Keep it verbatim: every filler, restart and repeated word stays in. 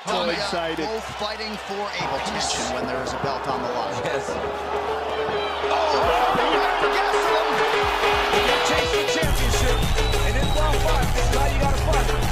So excited. Both fighting for a tension when there is a belt on the line. Yes. Oh, they went for Gastelum. You chase the championship, and in round five, this is how you gotta fight.